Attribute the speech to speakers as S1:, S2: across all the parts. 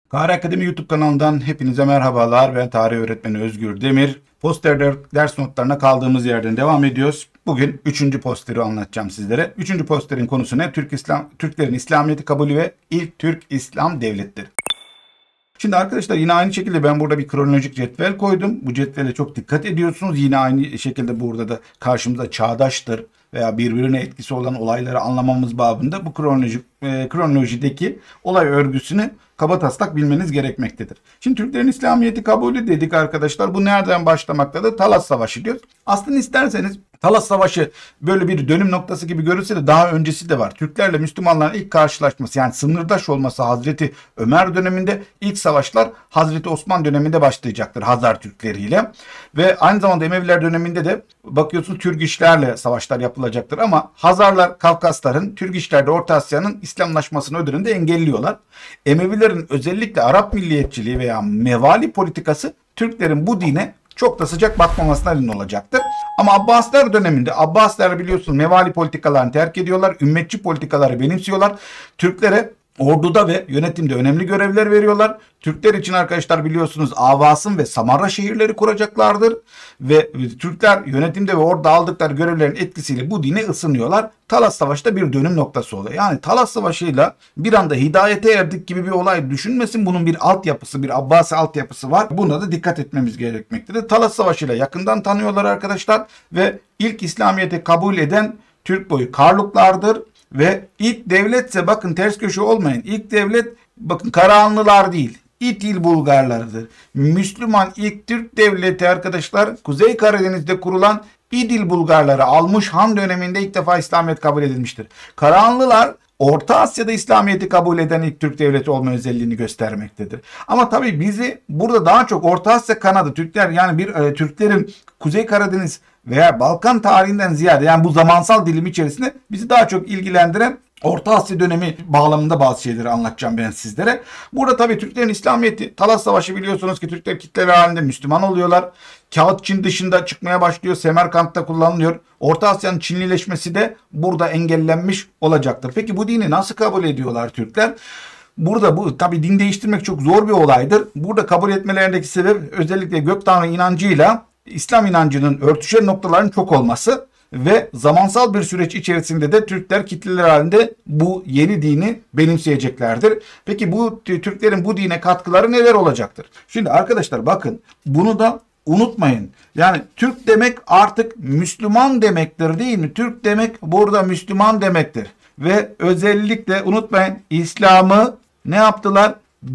S1: Tarih Akademi YouTube kanalından hepinize merhabalar. Ben tarih öğretmeni Özgür Demir. Poster ders notlarına kaldığımız yerden devam ediyoruz. Bugün 3. posteri anlatacağım sizlere. 3. posterin konusu ne? Türklerin İslamiyet'i kabulü ve ilk Türk İslam devletleri. Şimdi arkadaşlar yine aynı şekilde ben burada bir kronolojik cetvel koydum. Bu cetvele çok dikkat ediyorsunuz. Yine aynı şekilde burada da karşımıza çağdaştır veya birbirine etkisi olan olayları anlamamız babında bu kronolojideki olay örgüsünü kabataslak bilmeniz gerekmektedir. Şimdi Türklerin İslamiyet'i kabulü dedik arkadaşlar. Bu nereden başlamaktadır? Talas Savaşı diyoruz. Aslında isterseniz Talas Savaşı böyle bir dönüm noktası gibi görülse de daha öncesi de var. Türklerle Müslümanların ilk karşılaşması, yani sınırdaş olması Hazreti Ömer döneminde, ilk savaşlar Hazreti Osman döneminde başlayacaktır Hazar Türkleriyle. Ve aynı zamanda Emeviler döneminde de bakıyorsunuz Türgişlerle savaşlar yapılacaktır. Ama Hazarlar Kafkasların, Türgişler de Orta Asya'nın İslamlaşmasını ödününde engelliyorlar. Emevilerin özellikle Arap milliyetçiliği veya mevali politikası Türklerin bu dine çok da sıcak bakmamasına neden olacaktır. Ama Abbasiler döneminde Abbasiler biliyorsunuz mevali politikalarını terk ediyorlar. Ümmetçi politikaları benimsiyorlar. Türklere orduda ve yönetimde önemli görevler veriyorlar. Türkler için arkadaşlar biliyorsunuz Avasım ve Samarra şehirleri kuracaklardır. Ve Türkler yönetimde ve orada aldıkları görevlerin etkisiyle bu dine ısınıyorlar. Talas Savaşı'da bir dönüm noktası oluyor. Yani Talas Savaşı'yla bir anda hidayete erdik gibi bir olay düşünmesin. Bunun bir altyapısı, bir Abbasi altyapısı var. Buna da dikkat etmemiz gerekmektedir. Talas Savaşı'yla yakından tanıyorlar arkadaşlar. Ve ilk İslamiyet'i kabul eden Türk boyu Karluklardır. Ve ilk devletse bakın ters köşe olmayın. İlk devlet bakın Karahanlılar değil, İtil Bulgarlarıdır. Müslüman ilk Türk devleti arkadaşlar Kuzey Karadeniz'de kurulan İdil Bulgarları almış Han döneminde ilk defa İslamiyet kabul edilmiştir. Karahanlılar Orta Asya'da İslamiyet'i kabul eden ilk Türk devleti olma özelliğini göstermektedir. Ama tabii bizi burada daha çok Orta Asya kanadı Türkler, yani Türklerin Kuzey Karadeniz veya Balkan tarihinden ziyade, yani bu zamansal dilim içerisinde bizi daha çok ilgilendiren Orta Asya dönemi bağlamında bazı şeyleri anlatacağım ben sizlere. Burada tabii Türklerin İslamiyet'i, Talas Savaşı biliyorsunuz ki Türkler kitleler halinde Müslüman oluyorlar. Kağıt Çin dışında çıkmaya başlıyor. Semerkant'ta kullanılıyor. Orta Asya'nın Çinlileşmesi de burada engellenmiş olacaktır. Peki bu dini nasıl kabul ediyorlar Türkler? Burada bu tabii din değiştirmek çok zor bir olaydır. Burada kabul etmelerindeki sebep özellikle Gök Tanrı inancıyla İslam inancının örtüşen noktaların çok olması ve zamansal bir süreç içerisinde de Türkler kitleler halinde bu yeni dini benimseyeceklerdir. Peki bu Türklerin bu dine katkıları neler olacaktır? Şimdi arkadaşlar bakın bunu da unutmayın. Yani Türk demek artık Müslüman demektir, değil mi? Türk demek burada Müslüman demektir. Ve özellikle unutmayın İslam'ı ne yaptılar?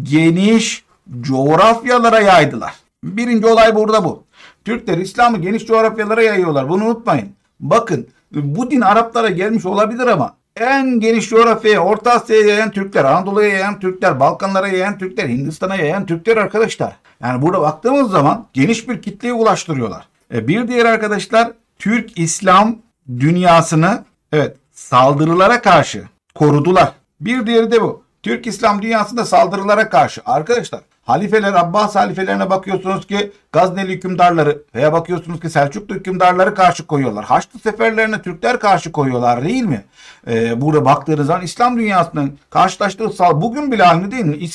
S1: Geniş coğrafyalara yaydılar. Birinci olay burada bu. Türkler İslam'ı geniş coğrafyalara yayıyorlar. Bunu unutmayın. Bakın bu din Araplara gelmiş olabilir ama en geniş coğrafyaya, Orta Asya'ya yayan Türkler, Anadolu'ya yayan Türkler, Balkanlara yayan Türkler, Hindistan'a yayan Türkler arkadaşlar. Yani burada baktığımız zaman geniş bir kitleye ulaştırıyorlar. Bir diğer arkadaşlar Türk İslam dünyasını saldırılara karşı korudular. Bir diğeri de bu. Türk İslam dünyasında saldırılara karşı arkadaşlar halifeler, Abbas halifelerine bakıyorsunuz ki Gazneli hükümdarları veya bakıyorsunuz ki Selçuklu hükümdarları karşı koyuyorlar. Haçlı seferlerine Türkler karşı koyuyorlar, değil mi? Burada baktığınız zaman İslam dünyasının karşılaştığı saldırı bugün bile aynı, değil mi?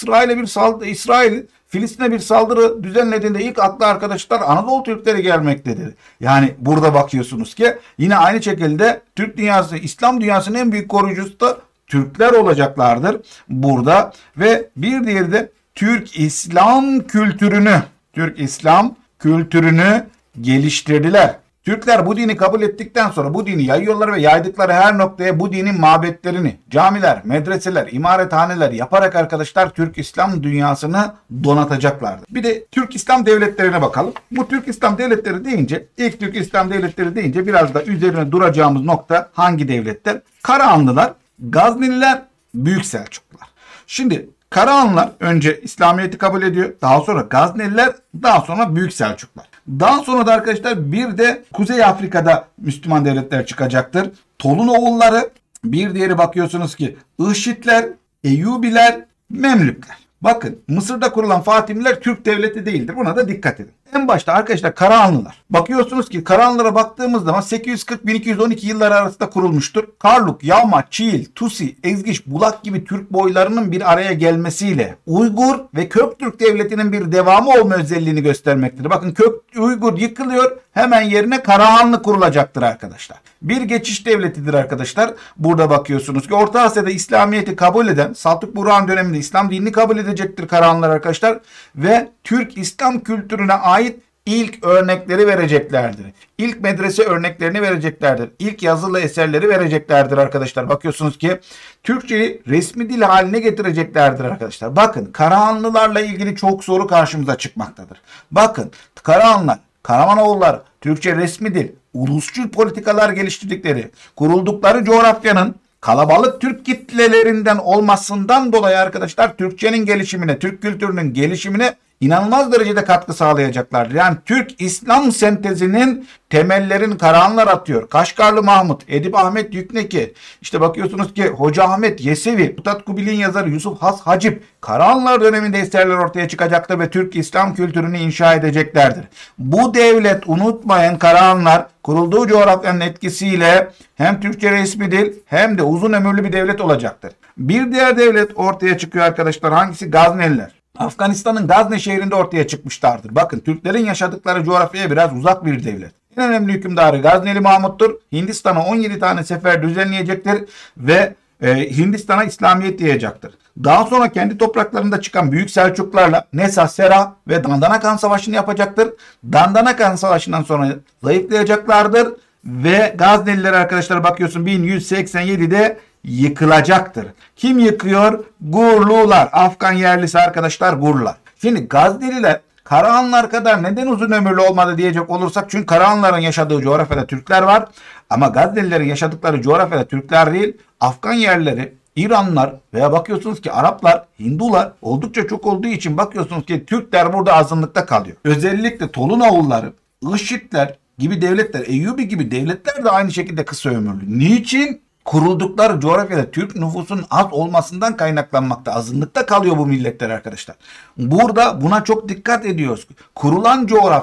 S1: İsrail Filistin'e bir saldırı düzenlediğinde ilk aklı arkadaşlar Anadolu Türkleri gelmektedir. Yani burada bakıyorsunuz ki yine aynı şekilde Türk dünyası, İslam dünyasının en büyük koruyucusu da Türkler olacaklardır burada. Ve bir diğeri de Türk İslam kültürünü geliştirdiler. Türkler bu dini kabul ettikten sonra bu dini yayıyorlar ve yaydıkları her noktaya bu dinin mabetlerini, camiler, medreseler, imarethaneler yaparak arkadaşlar Türk İslam dünyasını donatacaklardı. Bir de Türk İslam devletlerine bakalım. Bu Türk İslam devletleri deyince, ilk Türk İslam devletleri deyince biraz da üzerine duracağımız nokta hangi devletler? Karahanlılar, Gazneliler, Büyük Selçuklular. Şimdi Karahanlılar önce İslamiyet'i kabul ediyor. Daha sonra Gazneliler, daha sonra Büyük Selçuklular. Daha sonra da arkadaşlar bir de Kuzey Afrika'da Müslüman devletler çıkacaktır. Tolunoğulları, bir diğeri bakıyorsunuz ki Işitler, Eyyubiler, Memlükler. Bakın Mısır'da kurulan Fatimiler Türk devleti değildir. Buna da dikkat edin. En başta arkadaşlar Karahanlılar. Bakıyorsunuz ki Karahanlılara baktığımız zaman 840-1212 yılları arasında kurulmuştur. Karluk, Yağma, Çiğil, Tusi, Ezgiç, Bulak gibi Türk boylarının bir araya gelmesiyle Uygur ve Köktürk devletinin bir devamı olma özelliğini göstermektedir. Bakın Uygur yıkılıyor, hemen yerine Karahanlı kurulacaktır arkadaşlar. Bir geçiş devletidir arkadaşlar. Burada bakıyorsunuz ki Orta Asya'da İslamiyet'i kabul eden, Saltuk Burhan döneminde İslam dinini kabul edecektir Karahanlılar arkadaşlar. Ve Türk İslam kültürüne ait ilk örnekleri vereceklerdir. İlk medrese örneklerini vereceklerdir. İlk yazılı eserleri vereceklerdir arkadaşlar. Bakıyorsunuz ki Türkçeyi resmi dil haline getireceklerdir arkadaşlar. Bakın Karahanlılarla ilgili çok soru karşımıza çıkmaktadır. Bakın Karahanlılar, Karamanoğulları Türkçe resmi dil, ulusçu politikalar geliştirdikleri, kuruldukları coğrafyanın kalabalık Türk kitlelerinden olmasından dolayı arkadaşlar Türkçenin gelişimine, Türk kültürünün gelişimine inanılmaz derecede katkı sağlayacaklardır. Yani Türk İslam sentezinin temellerini Karahanlılar atıyor. Kaşgarlı Mahmut, Edip Ahmet Yükneki, işte bakıyorsunuz ki Hoca Ahmet Yesevi, Mutat Kubil'in yazarı Yusuf Has Hacip, Karahanlılar döneminde eserler ortaya çıkacaktır ve Türk İslam kültürünü inşa edeceklerdir. Bu devlet, unutmayın, Karahanlılar kurulduğu coğrafyanın etkisiyle hem Türkçe resmi dil hem de uzun ömürlü bir devlet olacaktır. Bir diğer devlet ortaya çıkıyor arkadaşlar. Hangisi? Gazneliler. Afganistan'ın Gazne şehrinde ortaya çıkmışlardır. Bakın Türklerin yaşadıkları coğrafyaya biraz uzak bir devlet. En önemli hükümdarı Gazneli Mahmut'tur. Hindistan'a 17 tane sefer düzenleyecektir ve Hindistan'a İslamiyet yayacaktır. Daha sonra kendi topraklarında çıkan Büyük Selçuklarla Nesa, Sera ve Dandanakan Savaşı'nı yapacaktır. Dandanakan Savaşı'ndan sonra zayıflayacaklardır ve Gazneliler arkadaşlar bakıyorsun 1187'de yıkılacaktır. Kim yıkıyor? Gurlular. Afgan yerlisi arkadaşlar Gurlular. Şimdi Gazneliler Karahanlılar kadar neden uzun ömürlü olmadı diyecek olursak, çünkü Karahanlıların yaşadığı coğrafyada Türkler var ama Gaznelilerin yaşadıkları coğrafyada Türkler değil, Afgan yerleri, İranlılar veya bakıyorsunuz ki Araplar, Hindular oldukça çok olduğu için bakıyorsunuz ki Türkler burada azınlıkta kalıyor. Özellikle Tolunoğulları, IŞİD'ler gibi devletler, Eyyubi gibi devletler de aynı şekilde kısa ömürlü. Niçin? Kuruldukları coğrafyada Türk nüfusunun az olmasından kaynaklanmakta. Azınlıkta kalıyor bu milletler arkadaşlar. Burada buna çok dikkat ediyoruz. Kurulan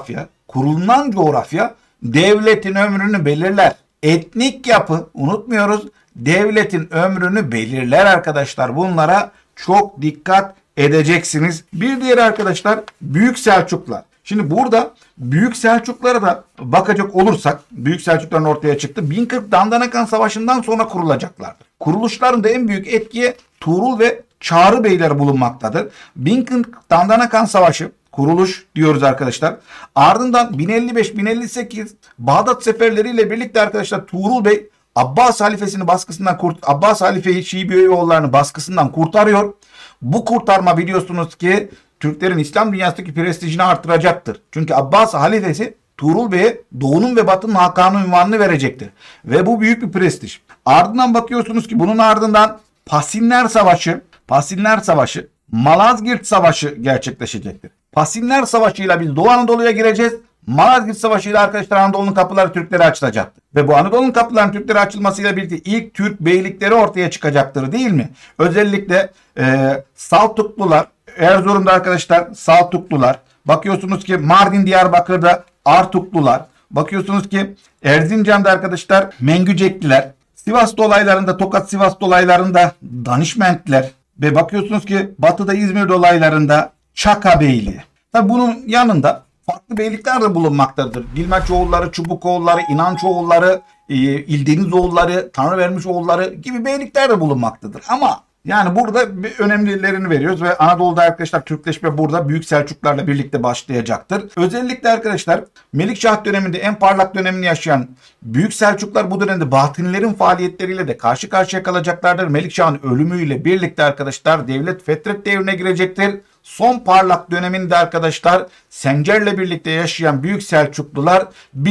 S1: coğrafya devletin ömrünü belirler. Etnik yapı, unutmuyoruz, devletin ömrünü belirler arkadaşlar. Bunlara çok dikkat edeceksiniz. Bir diğeri arkadaşlar Büyük Selçuklar. Şimdi burada Büyük Selçuklara da bakacak olursak, Büyük Selçukların ortaya çıktı. 1040 Dandanakan Savaşı'ndan sonra kurulacaklardır. Kuruluşlarında en büyük etkiye Tuğrul ve Çağrı Beyler bulunmaktadır. 1040 Dandanakan Savaşı kuruluş diyoruz arkadaşlar. Ardından 1055-1058 Bağdat seferleriyle birlikte arkadaşlar Tuğrul Bey Abbas halifesini Abbas halifeyi Şii Büyüoğullarını baskısından kurtarıyor. Bu kurtarma biliyorsunuz ki Türklerin İslam dünyasındaki prestijini artıracaktır. Çünkü Abbas halifesi Tuğrul Bey'e Doğu'nun ve Batı'nın hakanı unvanını verecektir. Ve bu büyük bir prestij. Ardından bakıyorsunuz ki bunun ardından Pasinler Savaşı, Malazgirt Savaşı gerçekleşecektir. Pasinler Savaşı ile biz Doğu Anadolu'ya gireceğiz. Malazgirt Savaşı ile arkadaşlar Anadolu'nun kapıları Türklere açılacaktır. Ve bu Anadolu'nun kapılarının Türklere açılmasıyla birlikte ilk Türk beylikleri ortaya çıkacaktır, değil mi? Özellikle Saltuklular, Erzurum'da arkadaşlar Saltuklular. Bakıyorsunuz ki Mardin Diyarbakır'da Artuklular. Bakıyorsunuz ki Erzincan'da arkadaşlar Mengücekliler. Sivas dolaylarında, Tokat Sivas dolaylarında Danişmentler. Ve bakıyorsunuz ki Batı'da İzmir dolaylarında Çaka Beyliği. Tabi bunun yanında farklı beylikler de bulunmaktadır. Dilmeçoğulları, Çubukoğulları, İnançoğulları, İldenizoğulları, Tanrıvermişoğulları gibi beylikler de bulunmaktadır. Ama yani burada bir önemlilerini veriyoruz ve Anadolu'da arkadaşlar Türkleşme burada Büyük Selçuklarla birlikte başlayacaktır. Özellikle arkadaşlar Melikşah döneminde en parlak dönemini yaşayan Büyük Selçuklar bu dönemde Batınilerin faaliyetleriyle de karşı karşıya kalacaklardır. Melikşah'ın ölümüyle birlikte arkadaşlar devlet fetret devrine girecektir. Son parlak döneminde arkadaşlar Sencer'le birlikte yaşayan Büyük Selçuklular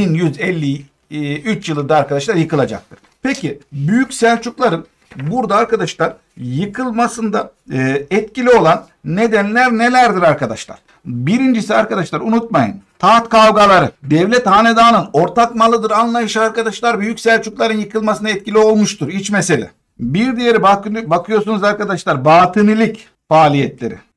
S1: 1153 yılında arkadaşlar yıkılacaktır. Peki Büyük Selçukların burada arkadaşlar yıkılmasında etkili olan nedenler nelerdir arkadaşlar? Birincisi arkadaşlar unutmayın. Taht kavgaları, devlet hanedanın ortak malıdır anlayışı arkadaşlar Büyük Selçukların yıkılmasına etkili olmuştur. İç mesele. Bir diğeri bakıyorsunuz arkadaşlar batınilik faaliyetleri.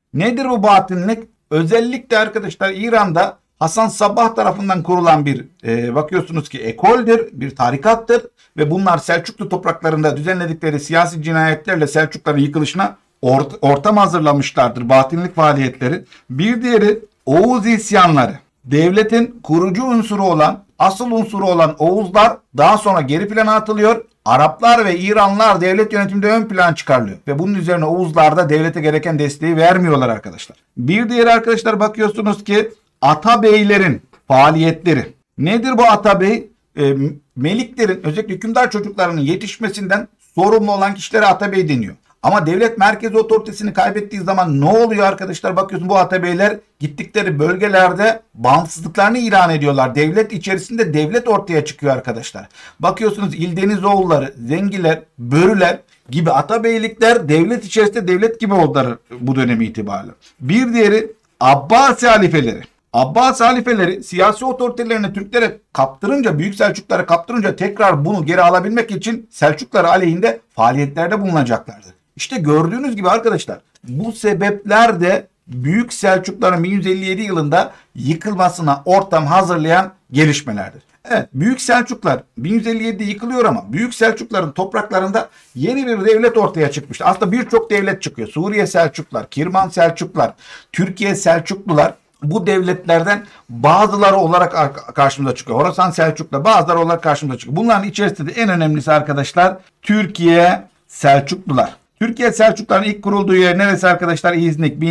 S1: Nedir bu batınlık? Özellikle arkadaşlar İran'da Hasan Sabbah tarafından kurulan bir bakıyorsunuz ki ekoldür, bir tarikattır ve bunlar Selçuklu topraklarında düzenledikleri siyasi cinayetlerle Selçukluların yıkılışına ortam hazırlamışlardır, batınlık faaliyetleri. Bir diğeri Oğuz isyanları. Devletin kurucu unsuru olan, asıl unsuru olan Oğuzlar daha sonra geri plana atılıyor. Araplar ve İranlılar devlet yönetiminde ön plan çıkarılıyor. Ve bunun üzerine Oğuzlar da devlete gereken desteği vermiyorlar arkadaşlar. Bir diğer arkadaşlar bakıyorsunuz ki Atabeylerin faaliyetleri. Nedir bu Atabey? Meliklerin, özellikle hükümdar çocuklarının yetişmesinden sorumlu olan kişilere Atabey deniyor. Ama devlet merkez otoritesini kaybettiği zaman ne oluyor arkadaşlar? Bakıyorsun bu Atabeyler gittikleri bölgelerde bağımsızlıklarını ilan ediyorlar. Devlet içerisinde devlet ortaya çıkıyor arkadaşlar. Bakıyorsunuz İldenizoğulları, Zengiler, Börüler gibi Atabeylikler devlet içerisinde devlet gibi oldular bu dönemi itibariyle. Bir diğeri Abbasi halifeleri. Abbasi halifeleri siyasi otoritelerini Türklere kaptırınca, Büyük Selçuklara kaptırınca tekrar bunu geri alabilmek için Selçuklar aleyhinde faaliyetlerde bulunacaklardır. İşte gördüğünüz gibi arkadaşlar bu sebepler de Büyük Selçukların 1157 yılında yıkılmasına ortam hazırlayan gelişmelerdir. Evet, Büyük Selçuklar 1157'de yıkılıyor ama Büyük Selçukların topraklarında yeni bir devlet ortaya çıkmıştı. Aslında birçok devlet çıkıyor. Suriye Selçuklar, Kirman Selçuklar, Türkiye Selçuklular. Bu devletlerden bazıları olarak karşımıza çıkıyor. Horasan Selçuklu, bazıları olarak karşımıza çıkıyor. Bunların içerisinde de en önemlisi arkadaşlar Türkiye Selçuklular. Türkiye Selçukluların ilk kurulduğu yer neresi arkadaşlar? İznik.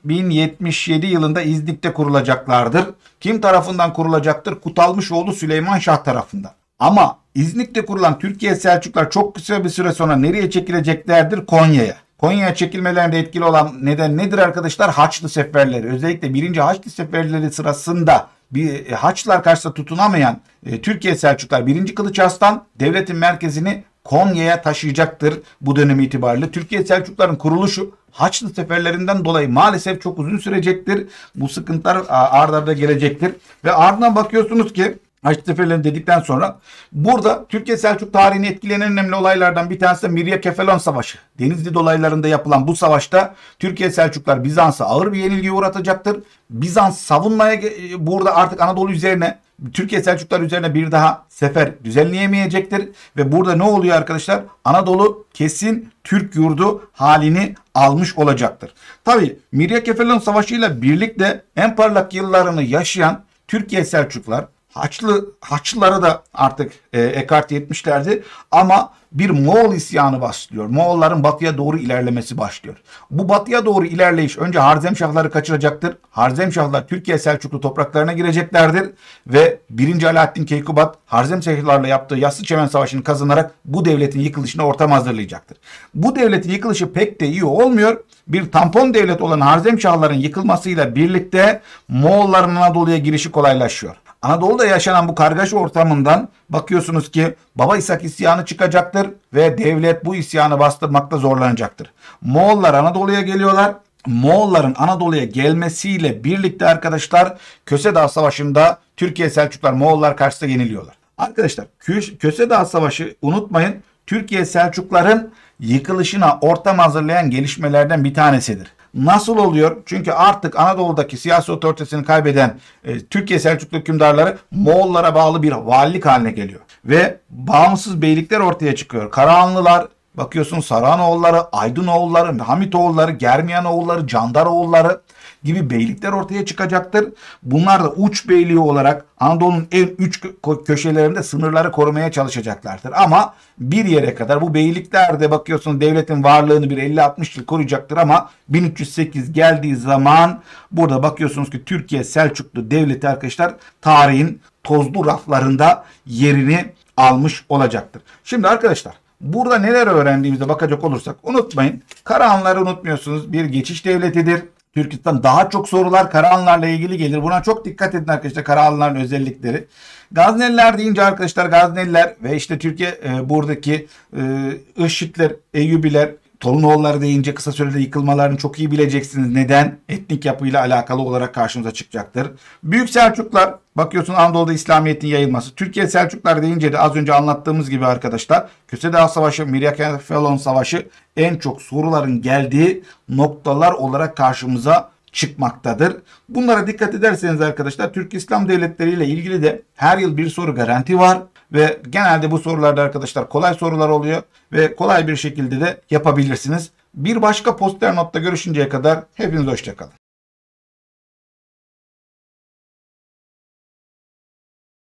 S1: 1077 yılında İznik'te kurulacaklardır. Kim tarafından kurulacaktır? Kutalmışoğlu Süleyman Şah tarafından. Ama İznik'te kurulan Türkiye Selçuklular çok kısa bir süre sonra nereye çekileceklerdir? Konya'ya. Konya'ya çekilmelerinde etkili olan neden nedir arkadaşlar? Haçlı seferleri. Özellikle 1. Haçlı seferleri sırasında Haçlılar karşısında tutunamayan Türkiye Selçuklular 1. Kılıç Arslan devletin merkezini Konya'ya taşıyacaktır bu dönem itibariyle. Türkiye Selçukluların kuruluşu Haçlı seferlerinden dolayı maalesef çok uzun sürecektir. Bu sıkıntılar ard arda gelecektir. Ve ardından bakıyorsunuz ki Haçlı seferlerini dedikten sonra burada Türkiye Selçuk tarihini etkileyen önemli olaylardan bir tanesi de Mirya Kefalon Savaşı. Denizli dolaylarında yapılan bu savaşta Türkiye Selçuklar Bizans'a ağır bir yenilgiye uğratacaktır. Bizans savunmaya burada artık Anadolu üzerine, Türkiye Selçuklar üzerine bir daha sefer düzenleyemeyecektir. Ve burada ne oluyor arkadaşlar? Anadolu kesin Türk yurdu halini almış olacaktır. Tabi Mirya Kefalon Savaşı ile birlikte en parlak yıllarını yaşayan Türkiye Selçuklar Haçlıları da artık ekart etmişlerdi ama bir Moğol isyanı başlıyor. Moğolların batıya doğru ilerlemesi başlıyor. Bu batıya doğru ilerleyiş önce Harzemşahları kaçıracaktır. Harzemşahlar Türkiye Selçuklu topraklarına gireceklerdir ve 1. Alaaddin Keykubat Harzemşahlarla yaptığı Yassıçemen Savaşı'nı kazanarak bu devletin yıkılışına ortam hazırlayacaktır. Bu devletin yıkılışı pek de iyi olmuyor. Bir tampon devlet olan Harzemşahların yıkılmasıyla birlikte Moğolların Anadolu'ya girişi kolaylaşıyor. Anadolu'da yaşanan bu kargaşa ortamından bakıyorsunuz ki Baba İshak isyanı çıkacaktır ve devlet bu isyanı bastırmakta zorlanacaktır. Moğollar Anadolu'ya geliyorlar. Moğolların Anadolu'ya gelmesiyle birlikte arkadaşlar Köse Dağı Savaşı'nda Türkiye Selçuklar Moğollar karşısında yeniliyorlar. Arkadaşlar Köse Dağı Savaşı unutmayın Türkiye Selçukların yıkılışına ortam hazırlayan gelişmelerden bir tanesidir. Nasıl oluyor? Çünkü artık Anadolu'daki siyasi otoritesini kaybeden Türkiye Selçuklu hükümdarları Moğollara bağlı bir valilik haline geliyor. Ve bağımsız beylikler ortaya çıkıyor. Karahanlılar, bakıyorsun Sarıhanoğulları, Aydınoğulları, Hamitoğulları, Germiyanoğulları, Candaroğulları gibi beylikler ortaya çıkacaktır. Bunlar da uç beyliği olarak Anadolu'nun en uç köşelerinde sınırları korumaya çalışacaklardır. Ama bir yere kadar bu beylikler de bakıyorsunuz devletin varlığını bir 50-60 yıl koruyacaktır ama 1308 geldiği zaman burada bakıyorsunuz ki Türkiye Selçuklu devleti arkadaşlar tarihin tozlu raflarında yerini almış olacaktır. Şimdi arkadaşlar burada neler öğrendiğimize bakacak olursak unutmayın Karahanlıları unutmuyorsunuz, bir geçiş devletidir. Türkistan daha çok sorular Karahanlılarla ilgili gelir. Buna çok dikkat edin arkadaşlar Karahanlıların özellikleri. Gazneliler deyince arkadaşlar Gazneliler ve işte Türkiye buradaki IŞİD'ler, Eyyubiler, Tolunoğulları deyince kısa sürede yıkılmalarını çok iyi bileceksiniz. Neden? Etnik yapıyla alakalı olarak karşımıza çıkacaktır. Büyük Selçuklar, bakıyorsun Anadolu'da İslamiyet'in yayılması. Türkiye Selçuklar deyince de az önce anlattığımız gibi arkadaşlar Köse Dağı Savaşı, Miryakefalon Savaşı en çok soruların geldiği noktalar olarak karşımıza çıkmaktadır. Bunlara dikkat ederseniz arkadaşlar Türk İslam devletleri ile ilgili de her yıl bir soru garanti var ve genelde bu sorularda arkadaşlar kolay sorular oluyor ve kolay bir şekilde de yapabilirsiniz. Bir başka poster notta görüşünceye kadar hepiniz hoşça kalın.